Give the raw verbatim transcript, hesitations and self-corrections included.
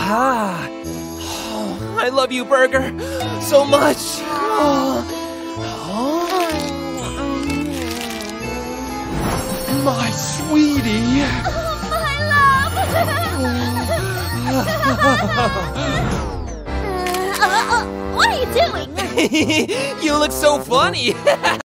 Ah, oh, I love you, Burger, so much. Oh. Oh. My sweetie. Oh, my love. uh, uh, what are you doing? You look so funny.